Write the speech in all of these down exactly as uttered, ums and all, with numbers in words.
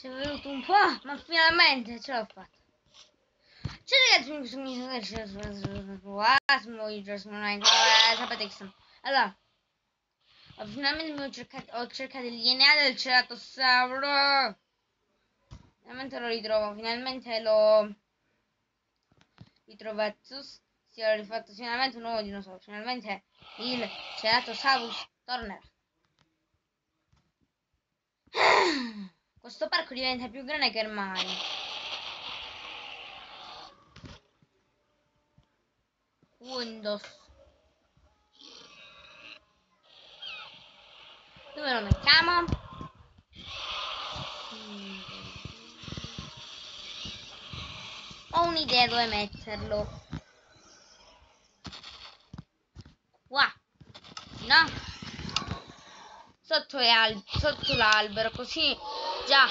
Ci è venuto un po', ma finalmente ce l'ho fatta. Ciao ragazzi, mi sono sapete che sono. Allora, finalmente ho cercato, ho cercato il D N A del ceratossauro. Finalmente lo ritrovo, finalmente l'ho ritrovato. Si è rifatto finalmente un nuovo dinosauro. Finalmente il ceratosaurus tornerà. Questo parco diventa più grande che mai. Windows. Dove lo mettiamo? Ho un'idea dove metterlo. Qua. No? Sotto, al sotto l'albero, così già.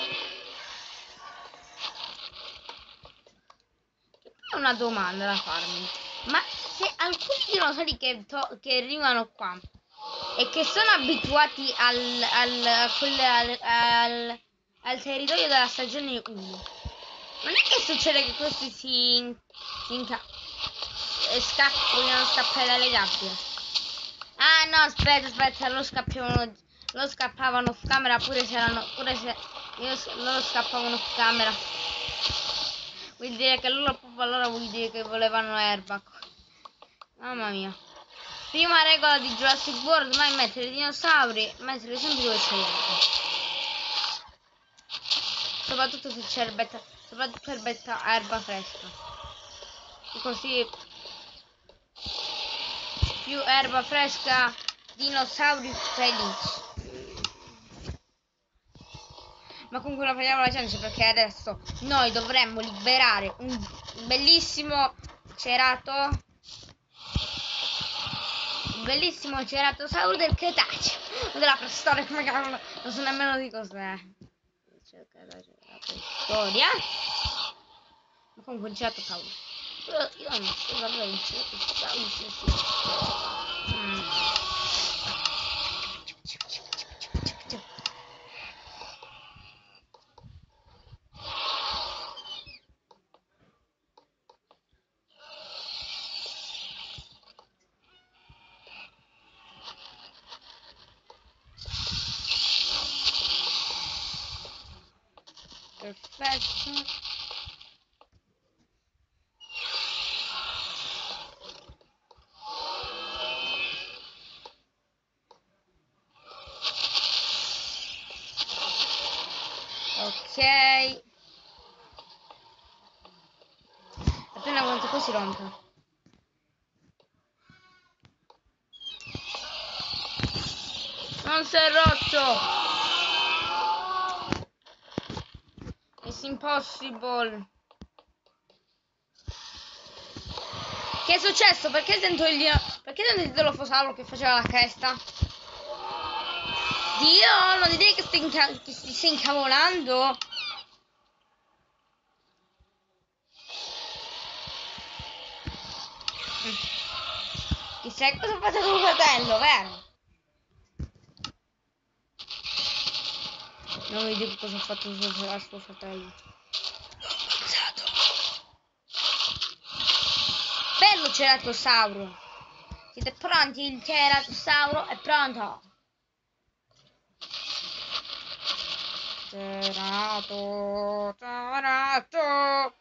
Ho una domanda da farmi. Ma se alcuni dinosauri che, che arrivano qua e che sono abituati al, al, al, al, al territorio della stagione uno, non è che succede che questi si, si inca e scapp vogliono scappare dalle gabbie? Ah no, aspetta, aspetta, lo scappavano, lo scappavano off camera pure se erano, pure se io, loro scappavano off camera. Vuol dire che loro allora vuol dire che volevano erba. Mamma mia. Prima regola di Jurassic World, mai mettere i dinosauri, mettere sempre dove c'è l'erba. Soprattutto se c'è erbetta, soprattutto erbetta, erba fresca. E così più erba fresca, dinosauri felici. Ma comunque non prendiamo la chance perché adesso noi dovremmo liberare un bellissimo cerato. Un bellissimo ceratosauro del Cretaceo. Della preistoria, come cavolo. Non so nemmeno di cos'è. Storia. Ma comunque un ceratosauro. Però io non so davvero un ceratosauro. Sì, sì. Mm. Perfetto. Ok. Appena quanto poi si rompe. Non si è rotto. It's impossible. Che è successo? Perché sento il dino... Perché sento il Dilophosaurus che faceva la cresta? Dio, non direi che, inca... che si stai incavolando. Chissà cosa ha fatto tuo fratello, vero? Non mi dico cosa ha fatto suo, suo fratello. Bello ceratosauro. Siete pronti? Il ceratosauro è pronto. Cerato, cerato.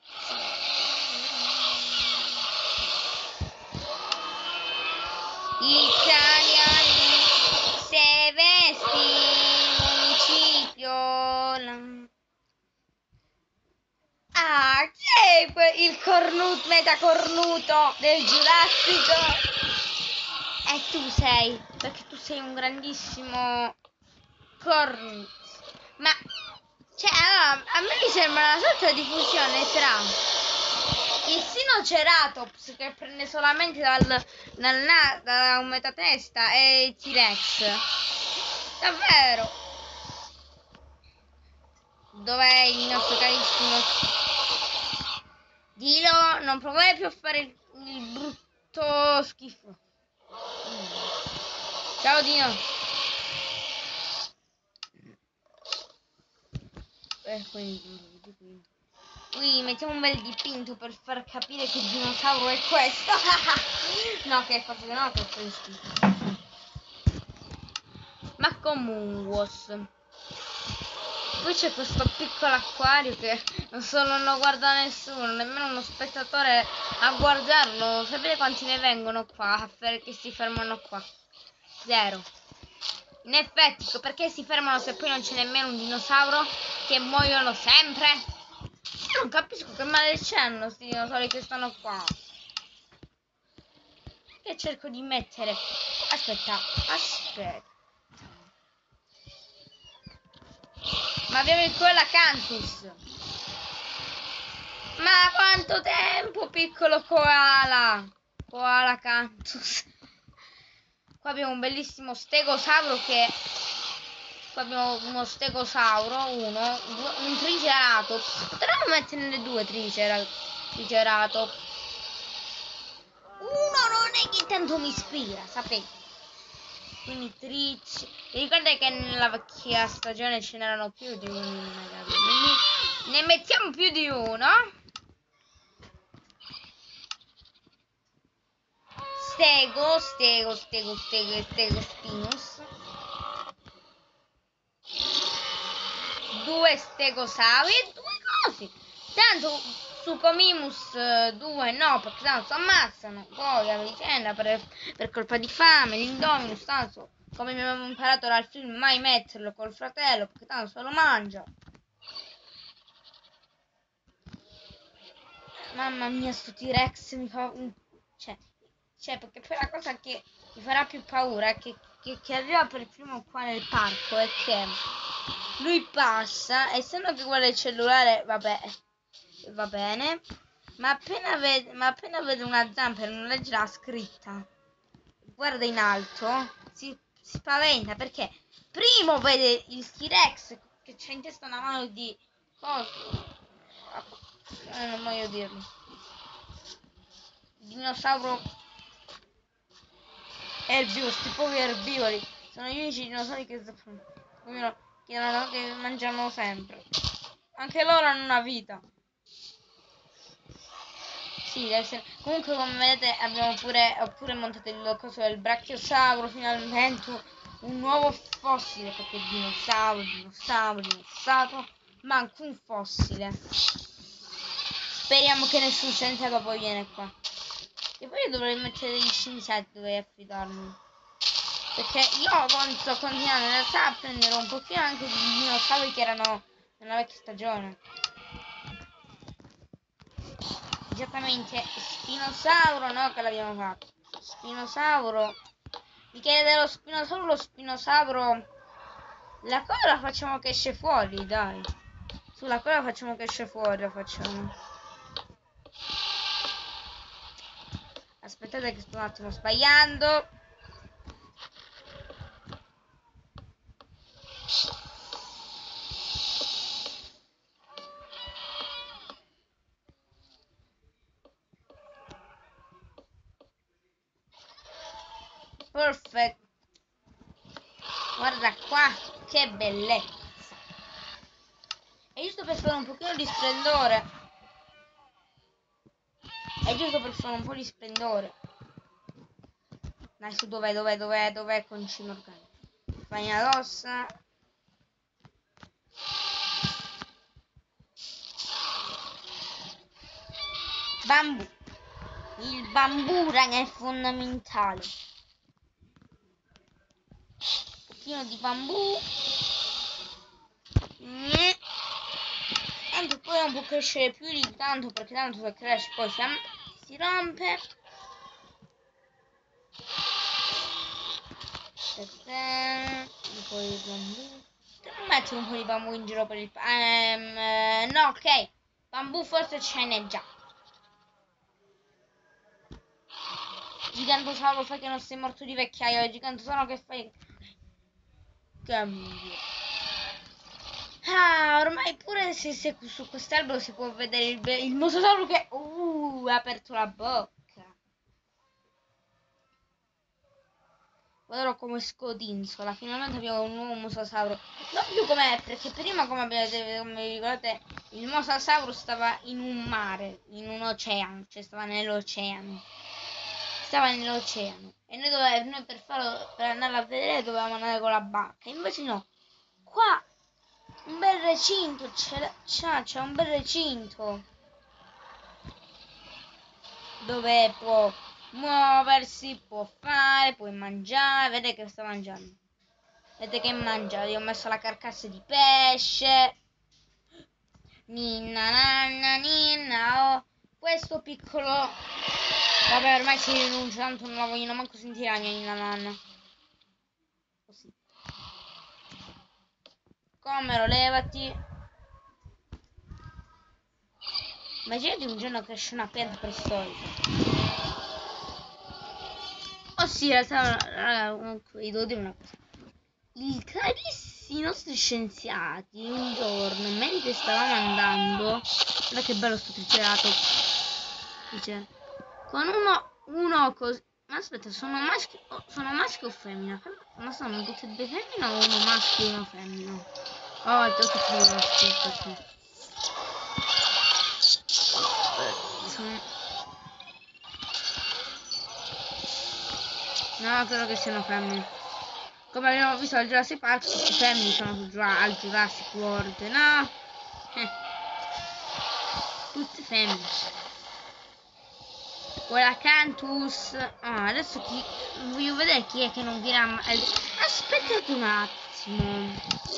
Italiani, Sevesti, municipio. Ah, chi è il cornuto, metacornuto del Giurassico? E tu sei, perché tu sei un grandissimo cornuto. Ma, cioè, allora, a me mi sembra una sorta di fusione tra il Sinoceratops che prende solamente dal, dal, da un metatesta e il T-Rex. Davvero. Dov'è il nostro carissimo? Dilo, non provare più a fare il, il brutto schifo. Ciao Dino. e quindi, quindi. Qui mettiamo un bel dipinto per far capire che il dinosauro è questo. No, che forse no, che è questo. Ma comunque. Poi c'è questo piccolo acquario che non solo non lo guarda nessuno, nemmeno uno spettatore a guardarlo. Sapete quanti ne vengono qua che si fermano qua? Zero. In effetti, perché si fermano se poi non c'è nemmeno un dinosauro? Che muoiono sempre? Non capisco che male c'hanno questi dinosauri che stanno qua. Che cerco di mettere. Aspetta, aspetta. Ma abbiamo il koala Cantus. Ma quanto tempo, piccolo koala. Koala Cantus. Qua abbiamo un bellissimo stegosauro che... Qua abbiamo uno stegosauro, uno, due, un triceratops. Potremmo metterne due tricera, triceratops. Uno non è che tanto mi ispira, sapete? Quindi trici. Ricordate che nella vecchia stagione ce n'erano più di uno, magari. Quindi ne mettiamo più di uno. Stego, stego, stego, stego, stego, spinus. Due stegosauri e due cosi. Tanto su Comimus due no, perché tanto si ammazzano. Poi a vicenda per, per colpa di fame, l'Indominus, tanto come abbiamo imparato dal film, mai metterlo col fratello, perché tanto se lo mangia. Mamma mia, sto T-Rex mi fa... Cioè, cioè, perché poi la cosa che mi farà più paura è che, che, che arriva per primo qua nel parco è che lui passa, essendo che guarda il cellulare, vabbè, va bene, ma appena vede, ma appena vede una zampa e non legge la scritta, guarda in alto, si, si spaventa perché primo vede il T-Rex che c'è in testa una mano di cosa, eh, non voglio dirlo, dinosauro erbivoro, sti poveri erbivori sono gli unici dinosauri che, che, che mangiano sempre, anche loro hanno una vita. Sì, deve essere. Comunque come vedete abbiamo pure, ho pure montato il coso del brachiosauro, finalmente un nuovo fossile, perché dinosauro, dinosauro, dinosauro, manca un fossile. Speriamo che nessun scienziato poi viene qua. E poi io dovrei mettere degli scienziati, dovrei affidarmi. Perché io sto continuando in realtà a prendere un pochino anche di dinosauri che erano nella vecchia stagione. Esattamente, Spinosauro, no, che l'abbiamo fatto. Spinosauro. Mi chiede dello Spinosauro, lo Spinosauro. La coda la facciamo che esce fuori, dai. Sulla coda facciamo che esce fuori, la facciamo. Aspettate che sto un attimo sbagliando. Perfetto. Guarda qua, che bellezza. È giusto per fare un pochino di splendore. È giusto per fare un po' di splendore. Dai, su, dov'è, dov'è, dov'è, dov'è concino organico? Spagna rossa. Bambù. Il bambù, raga, è fondamentale. Un pochino di bambù. Mm. Tanto poi non può crescere più di tanto, perché tanto se cresce poi si, si rompe. Un po' di bambù. Devo mettere un po' di bambù in giro per il... Um, no, ok. Bambù forse ce n'è già. Gigantosauro, fai che non sei morto di vecchiaia. Gigantosauro, che fai? Cambio. Ah, ormai pure se, se su quest'albero si può vedere il, il mosasauro che uh, ha aperto la bocca. guarderò come scodinzola. Finalmente abbiamo un nuovo mosasauro. Non più come perché prima, come avete, come vi ricordate, il mosasauro stava in un mare, in un oceano, cioè stava nell'oceano. Stava nell'oceano. E noi, dove, noi per farlo, per andare a vedere dovevamo andare con la barca. Invece no. Qua un bel recinto, c'è, c'è un bel recinto. Dove può muoversi, può fare, può mangiare. Vedete che sta mangiando. Vedete che mangia. Gli ho messo la carcassa di pesce. Ninna nanna ninna oh. Questo piccolo. Vabbè, ormai si rinuncia, tanto non la vogliono manco sentire la mia ninna nanna. Così. Comero, levati. Immaginate un giorno cresce una pianta preistorica. Oh sì, in realtà, raga, comunque, vi devo dire una cosa. I carissimi nostri scienziati, un giorno, mentre stavamo andando, guarda che bello sto triceratops, dice, con uno, uno così, ma aspetta, sono maschi, oh, sono maschio o femmina? Ma sono tutte e due femmine o uno maschio e uno femmina? Oh, il tocco più maschio, perché? No, credo che siano femmine. Come abbiamo visto al Jurassic Park, tutti i femmini sono al Jurassic World. No! Eh. Tutte femmine. Quella Cantus. Ah, adesso chi. Voglio vedere chi è che non viene a. Aspettate un attimo.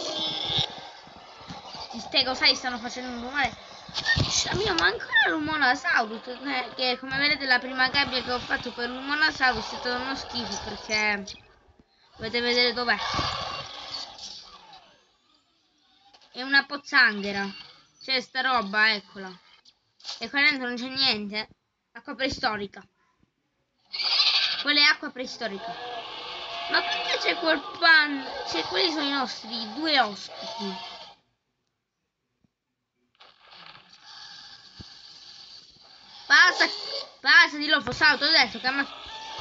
Ti stego, sai, stanno facendo un rumore. Abbiamo ancora l'Umonosaurus, che come vedete la prima gabbia che ho fatto per l'Umonosaurus è stato uno schifo, perché dovete vedere dov'è. È una pozzanghera. C'è sta roba, eccola. E qua dentro non c'è niente. Acqua preistorica. Quella è acqua preistorica. Ma perché c'è quel pan? Cioè, quelli sono i nostri due ospiti. Passa, passa, dillo Fossato, ho detto che ammazzi.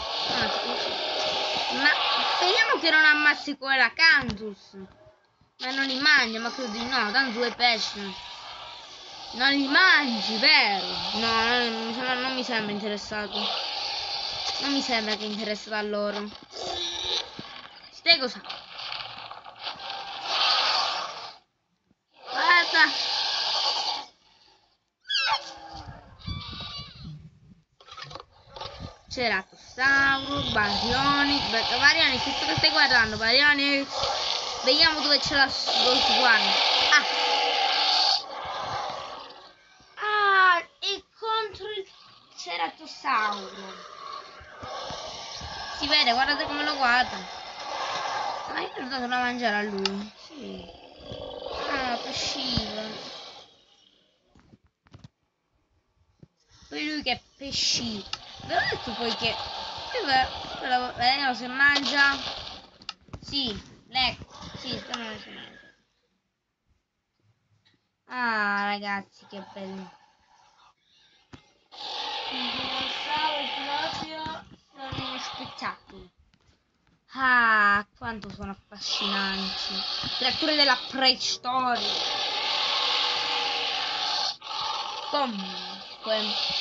Ma speriamo che non ammazzi quella Cantus. Ma non li mangia, ma credo di no, tanto due pesci. Non li mangi, vero? No, non, non, non mi sembra interessato. Non mi sembra che è interessato a loro. Stego sa. Guarda. Ceratosauro, Baryonyx, Baryonyx, che cosa stai guardando? Baryonyx. Vediamo dove c'è la lo sguardo. Ah. Ah, è contro il Ceratosauro. Si vede, guardate come lo guarda. Ma io ho dato da mangiare a lui. Sì. Ah, pesciva. Poi lui che è pescivo. Ve l'ho detto poi che. Vediamo se mangia. Sì, ecco. Sì, sta mangiando. Ah, ragazzi, che bello. Il dinosauro proprio sono uno spettacolo. Ah, quanto sono affascinanti. Creature della preistoria. Comunque.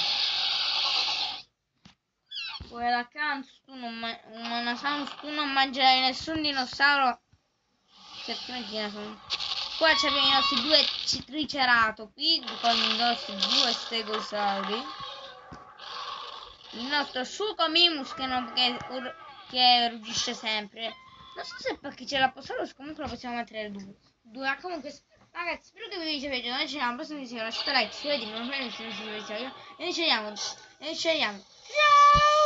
Quella Cantus, tu non mangerai, tu non mangerai nessun dinosauro. Certamente ne sono. Qua abbiamo i nostri due triceratopi con i nostri due stegosauri. Il nostro Suchomimus che, non, che, che ruggisce sempre. Non so se perché c'è la Posaurus, comunque lo possiamo mettere due. due. Comunque, ragazzi, spero che vi sia piaciuto. Noi ci vediamo al prossimo video. Lasciate like, iscrivetevi, non fate nessuno, e noi ci vediamo. E noi ci vediamo. E noi ci vediamo. Ciao!